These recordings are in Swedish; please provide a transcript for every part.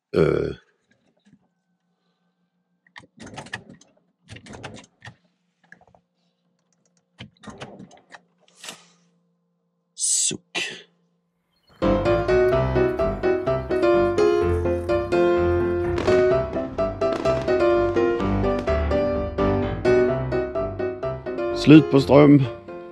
Suck. Slut på ström.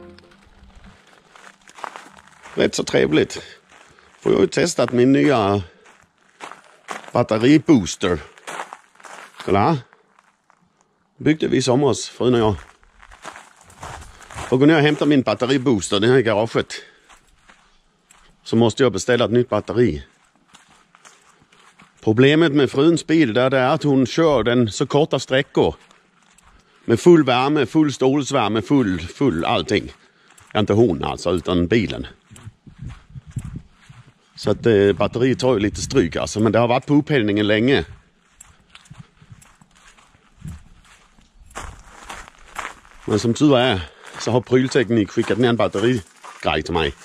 Rätt så trevligt. Får jag ju testat min nya batteribooster. Kolla. Byggde vi i somras, frun och jag. Och går ner och hämtar min batteribooster, den här i garaget. Så måste jag beställa ett nytt batteri. Problemet med fruns bil där det är att hon kör den så korta sträckor. Med full värme, full stålsvärme, full allting. Inte hon alltså, utan bilen. Så att batteriet tar ju lite stryk alltså, men det har varit på upphällningen länge. Men som tur är så har Prylteknik skickat ner en batterigrej till mig.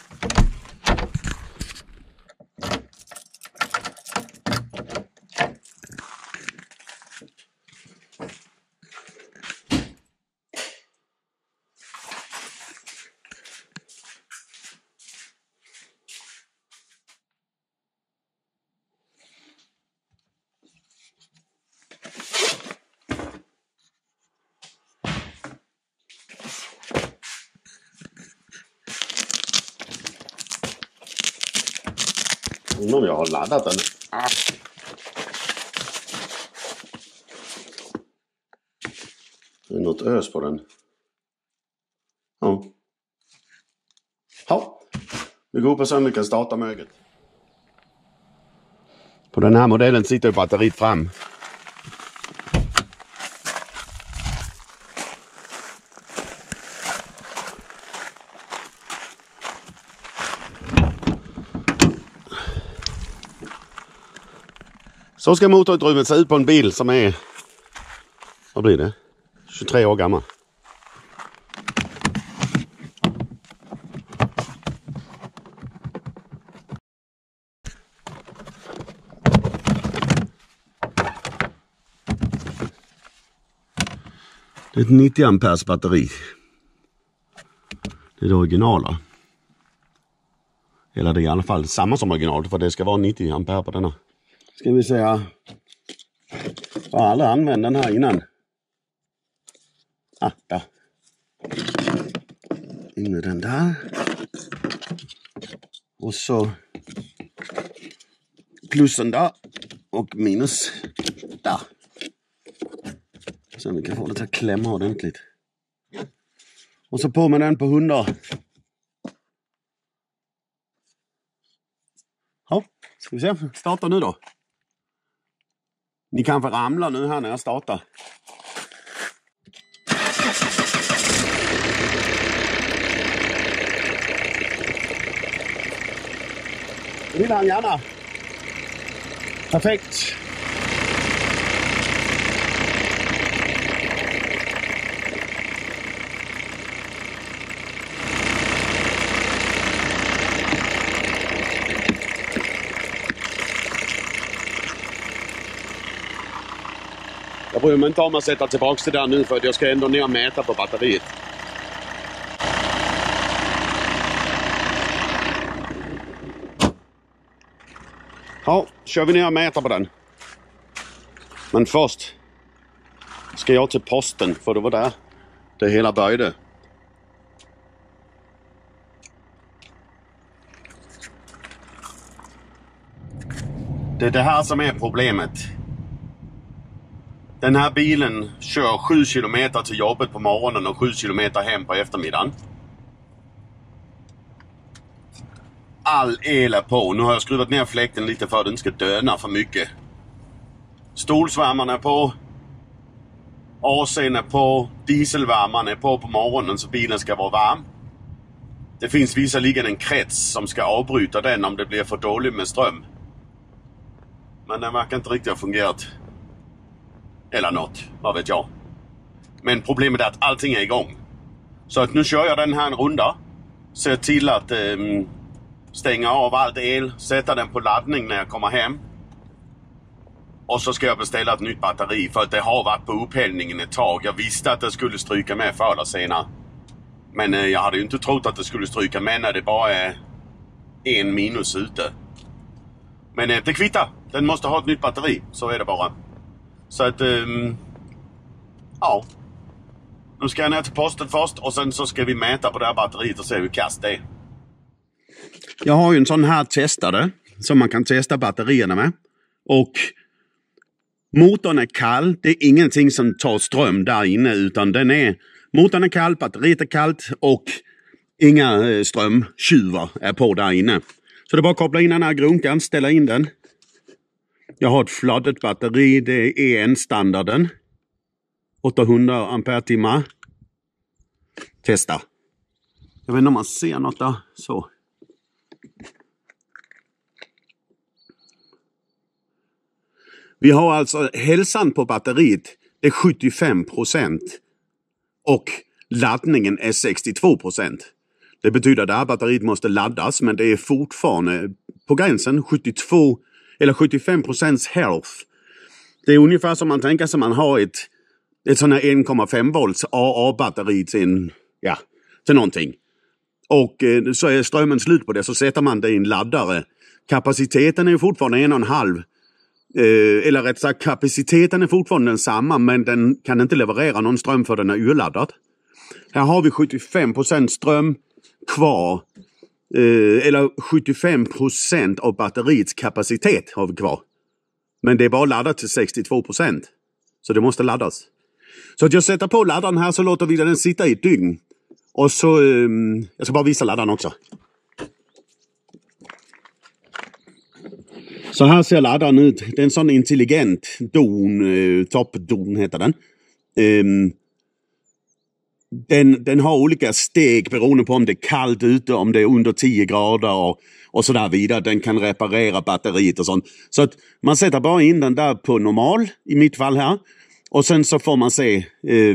Undrar om jag har laddat den. Det är något ös på den. Ja. Ja. Vi går upp och sen vi kan starta möget. På den här modellen sitter ju batteriet fram. Så ska motorutrymmet se ut på en bil som är, vad blir det? 23 år gammal. Det är ett 90 amperes batteri. Det är det originala. Eller det är i alla fall samma som original, för det ska vara 90 ampere på denna. Ska vi säga. Jag har aldrig använt den här innan. Där. In med den där. Och så plussen där. Och minus där. Så vi kan få det att klämma ordentligt. Och så på med den på 100. Ja, ska vi se. Starta nu då. Ni kan få ramla nu här när jag startar. Det vill han gärna. Perfekt. Jag bryr mig inte om att sätta tillbaka det där nu, för jag ska ändå ner och mäta på batteriet. Ja, kör vi ner och mäter på den. Men först ska jag till posten, för det var där det hela började. Det är det här som är problemet. Den här bilen kör 7 kilometer till jobbet på morgonen och 7 kilometer hem på eftermiddagen. All el är på. Nu har jag skruvat ner fläkten lite för att den ska döna för mycket. Stolsvärmarna är på. AC:n är på. Dieselvärmarna är på morgonen så bilen ska vara varm. Det finns visserligen en krets som ska avbryta den om det blir för dåligt med ström. Men den verkar inte riktigt ha fungerat. Eller något, vad vet jag. Men problemet är att allting är igång. Så att nu kör jag den här en runda. Ser till att stänga av allt el. Sätta den på laddning när jag kommer hem. Och så ska jag beställa ett nytt batteri för att det har varit på upphällningen ett tag. Jag visste att det skulle stryka med förr eller senare. Men jag hade ju inte trott att det skulle stryka med när det bara är en minus ute. Men det kvittar. Den måste ha ett nytt batteri. Så är det bara. Så att, ja. Nu ska jag ner till posten först och sen så ska vi mäta på det här batteriet och se hur kast det är. Jag har ju en sån här testare som man kan testa batterierna med. Och motorn är kall. Det är ingenting som tar ström där inne utan motorn är kall, batteriet är kallt och inga strömtjuvar är på där inne. Så det är bara att koppla in den här grunkan, ställa in den. Jag har ett fladdet batteri, det är en standarden. 800 ampere-timmar. Testa. Jag vet inte om man ser något där. Så. Vi har alltså hälsan på batteriet. Det är 75% och laddningen är 62%. Det betyder att det här batteriet måste laddas, men det är fortfarande på gränsen 72 eller 75% health. Det är ungefär som man tänker sig man har ett sån här 1,5 volts AA-batteri till någonting. Och så är strömmen slut på det, så sätter man det i en laddare. Kapaciteten är fortfarande 1,5. Eller rätt sagt, kapaciteten är fortfarande densamma, men den kan inte leverera någon ström för den är urladdad. Här har vi 75% ström kvar. Eller 75% av batteriets kapacitet har vi kvar. Men det är bara laddat till 62%. Så det måste laddas. Så att jag sätter på laddaren här, så låter vi den sitta i ett dygn. Och så, jag ska bara visa laddaren också. Så här ser laddaren ut. Det är en sån intelligent toppdon heter den. Den har olika steg beroende på om det är kallt ute, om det är under 10 grader och så där vidare. Den kan reparera batteriet och sånt. Så att man sätter bara in den där på normal, i mitt fall här. Och sen så får man se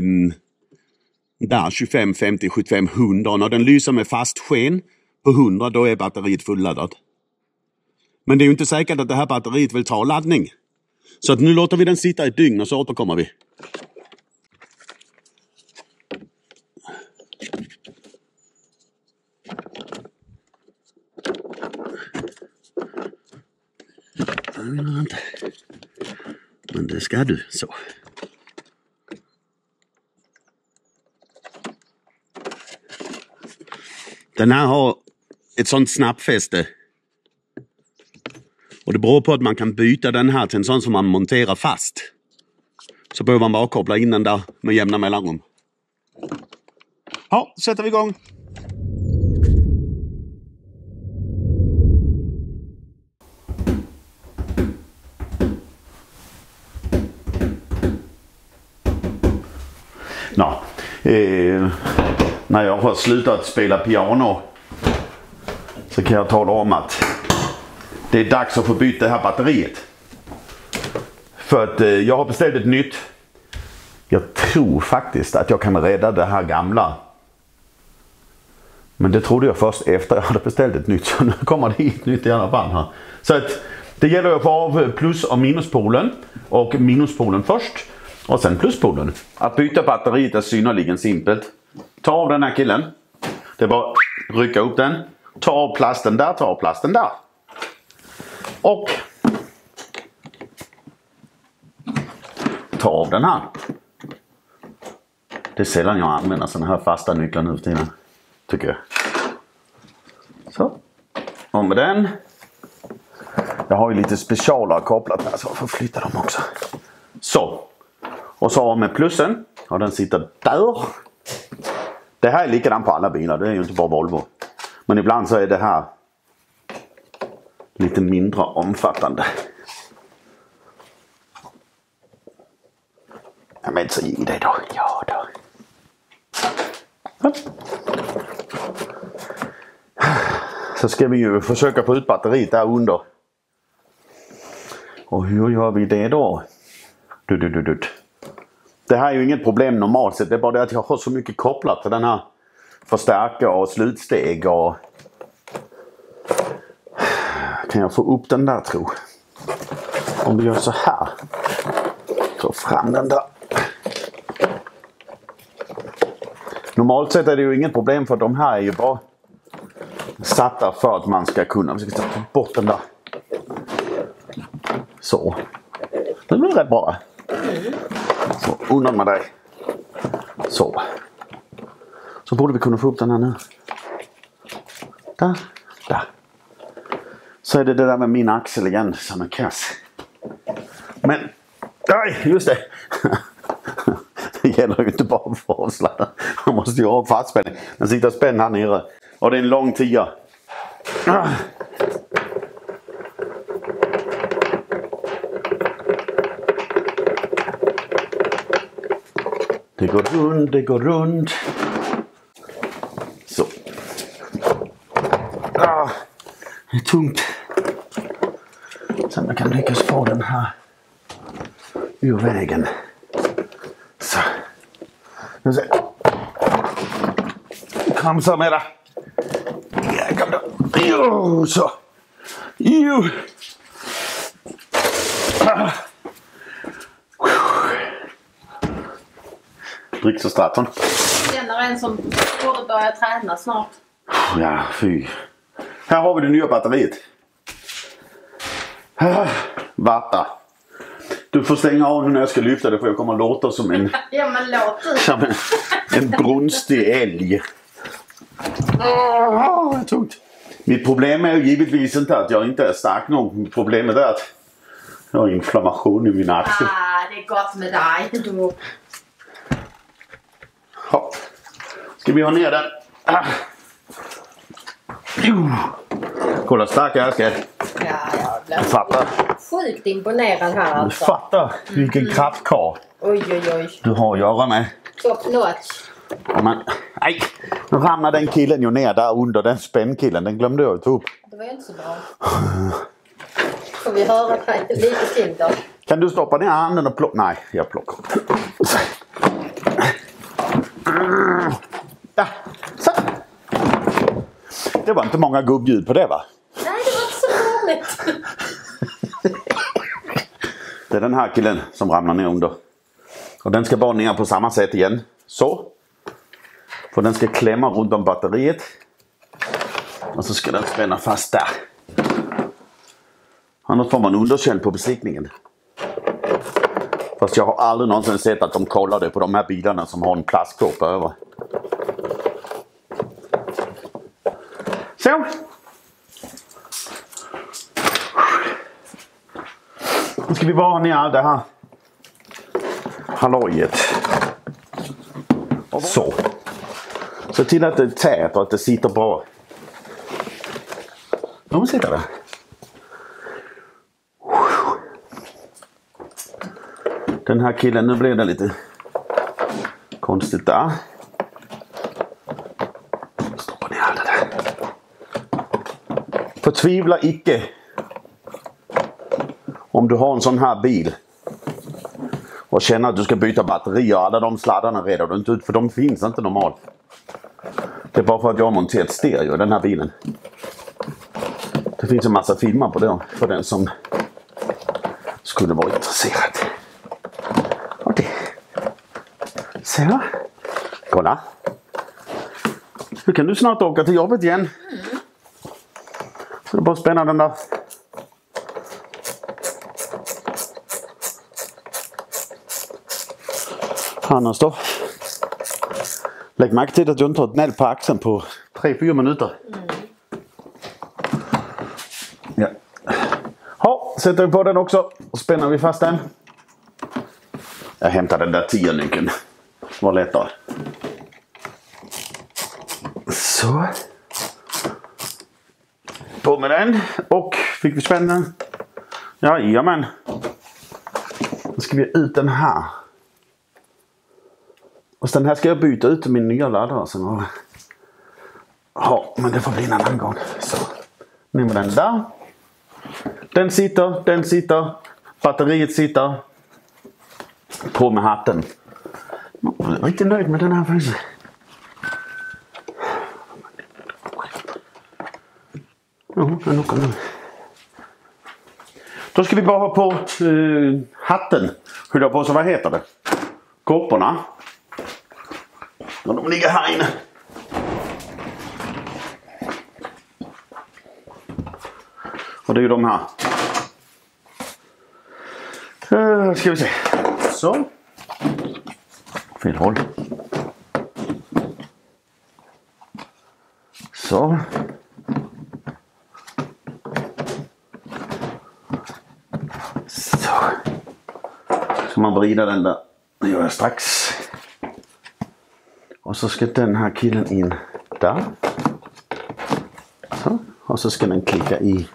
där 25, 50, 75, 100. När den lyser med fast sken på 100, då är batteriet fulladdat. Men det är ju inte säkert att det här batteriet vill ta laddning. Så att nu låter vi den sitta ett dygn och så återkommer vi. Men det ska du så. Den här har ett sånt snabbfäste. Och det beror på att man kan byta den här till en sån som man monterar fast. Så behöver man bara koppla in den där med jämna mellanrum. Ja, sätter vi igång. När jag har slutat spela piano så kan jag tala om att det är dags att få byta det här batteriet. För att jag har beställt ett nytt. Jag tror faktiskt att jag kan rädda det här gamla. Men det trodde jag först efter jag hade beställt ett nytt. Så nu kommer det hit nytt i alla fall här. Så att det gäller att få av plus- och minuspolen. Och minuspolen först. Och sen pluspolen. Att byta batteriet är synnerligen simpelt. Ta av den här killen. Det är bara att rycka upp den. Ta av plasten där, ta av plasten där. Och ta av den här. Det är sällan jag använder såna här fasta nycklar nu för tiden, tycker jag. Så. Och med den. Jag har ju lite specialare kopplat här så jag får flytta dem också. Så. Och så med plussen. Och den sitter där. Det här är likadant på alla bilar. Det är ju inte bara Volvo. Men ibland så är det här lite mindre omfattande. Ja, men så ge det då. Ja då. Så ska vi ju försöka få ut batteriet där under. Och hur gör vi det då? Det här är ju inget problem normalt sett. Det är bara det att jag har så mycket kopplat till den här förstärkare och slutsteg. Och kan jag få upp den där, tro? Om vi gör så här. Ta fram den där. Normalt sett är det ju inget problem för de här är ju bara satta för att man ska kunna. Vi ska ta bort den där. Så. Det blir rätt bra. Så, undan med dig. Så. Så borde vi kunna få upp den här nu. Där. Där. Så är det där med min axel igen som är kass. Men, nej, just det. Det gäller ju inte bara för att sladda. Man måste ju ha fastspänning. Den sitter spänd här nere. Och det är en lång tia. Det går runt, det går runt. Så. Det är tungt. Sen man kan lyckas få den här ur vägen. Så. Nu ser. Kramsa med det. Ja, kom då. Jo, så. Jo. Drick så Straton. Känner en som borde börja träna snart. Ja, fy. Här har vi det nya batteriet. Vatta. Du får stänga av nu när jag ska lyfta det för jag kommer att låta som en... Ja, men låt du. Som en brunstig älg. Tungt. Mitt problem är ju givetvis inte att jag inte är stark nog. Problemet är att jag har inflammation i min axel. Det är gott med dig. Du. Ja. Ska vi ha ner den? Kolla stark jag ska. Ja, jag blev Fattar. sjukt imponerad här Du alltså. fattar vilken kraftkarl Oj, oj, oj. du har att göra med. Top notch. Men, nej, nu ramlade den killen ju ner där under den spännkillen. Den glömde jag ta upp. Det var ju inte så bra. Får vi höra dig lite till då? Kan du stoppa ner handen och plocka? Nej, jag plockar. Där. Så. Det var inte många gubbljud på det va? Nej, det var inte så dåligt. Det är den här killen som ramlar ner under. Och den ska bara ner på samma sätt igen. Så. För den ska klämma runt om batteriet. Och så ska den spänna fast där. Annars får man underkänd på besiktningen. Fast jag har aldrig någonsin sett att de kollar det på de här bilarna som har en plastkåpa över. Så. Nu ska vi bara ha ner det här hallojet. Så. Se till att det är tät och att det sitter bra. De sitter där. Den här killen, nu blev det lite konstigt där. Stoppa ner det där. Förtvivla icke om du har en sån här bil och känner att du ska byta batterier och alla de sladdarna redar du inte ut för de finns inte normalt. Det är bara för att jag har monterat stereo i den här bilen. Det finns en massa filmer på det för den som skulle vara intresserad. Okej. Så. Kolla. Nu kan du snart åka till jobbet igen. Så det är bara att spänna den där. Annars då. Lägg märke till att du inte har ett gnäll på axeln på 3-4 minuter. Ja. Ja, sätter vi på den också och spänner vi fast den. Jag hämtar den där 10-nyckeln. Det var lättare. Så. På med den. Och fick vi spänna. Jajamän. Nu ska vi ut den här. Och den här ska jag byta ut till min nya laddare sen. Ja, men det får bli en annan gång. Så. Nu med den där. Den sitter. Batteriet sitter. På med hatten. Jag är riktigt nöjd med den här faktiskt. Ja, den åker nu. Då ska vi bara ha på hatten. Skydda på, så vad heter det? Kopporna. Och de ligger här inne. Och det är ju de här. Ska vi se. Så. Fel håll. Så. Så. Ska man vrida den där. Det gör jag strax. Och så ska den här killen in där. Så. Och så ska den klicka i.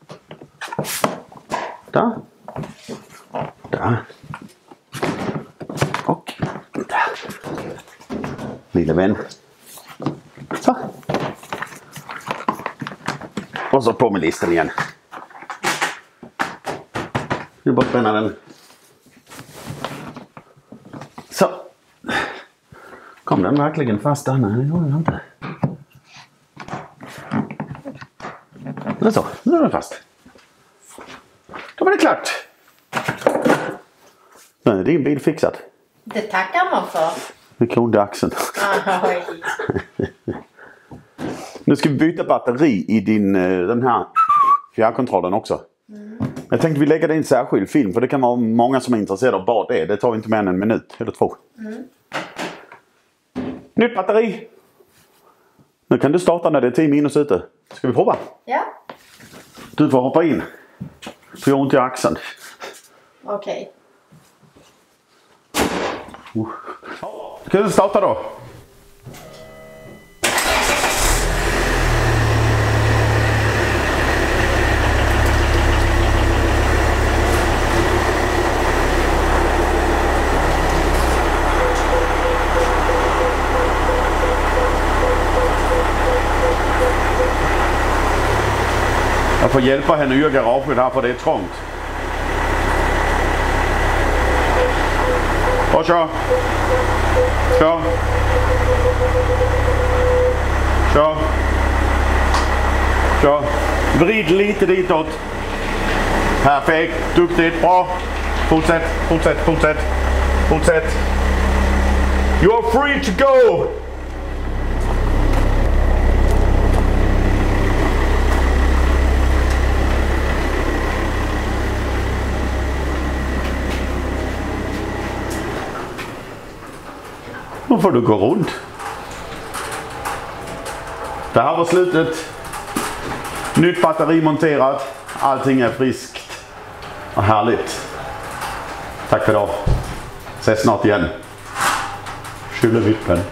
Där. Där. Och där. Lilla vän. Så. Och så på med listan igen. Nu bara spänna den. Så. Kom den verkligen fast där? Nej, det gjorde den inte. Det är så. Nu är den fast. Då var det klart. Nu är din bil fixad. Det tackar man för. Vi klonde axeln. Nu ska vi byta batteri i den här fjärrkontrollen också. Jag tänkte vi lägger det i en särskild film, för det kan vara många som är intresserade av vad det är. Det tar inte mer än en minut eller 2. Nytt batteri. Nu kan du starta när det är 10 minus ute. Ska vi prova? Ja. Du får hoppa in. För jag har ont i axeln. Okej. Ska du starta då? Jag får hjälpa henne ur garaget här, för det är trångt. Och kör. Kör. Kör. Kör. Vrid lite ditåt. Perfekt. Duktigt. Bra. Fortsätt. Fortsätt. Fortsätt. Fortsätt. You are free to go. Då får du gå runt. Det här var slutet. Nytt batteri monterat. Allting är friskt och härligt. Tack för idag. Ses snart igen. Tjullevippen.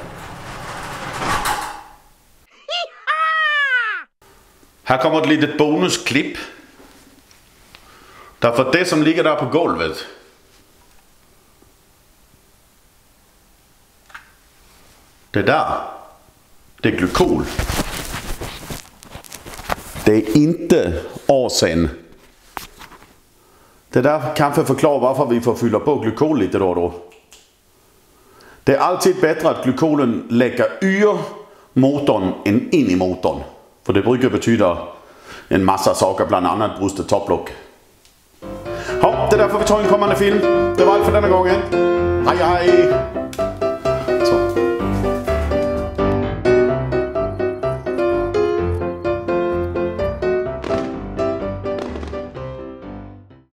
Här kommer ett litet bonusklipp. Därför att det som ligger där på golvet, det där, det är glykol. Det är inte arsen. Det där kanske förklarar varför vi får fylla på glykol lite då och då. Det är alltid bättre att glykolen läcker ur motorn än in i motorn. För det brukar betyda en massa saker, bland annat brustet topplock. Ja, det är därför vi tar en kommande film. Det var allt för denna gången. Hej hej!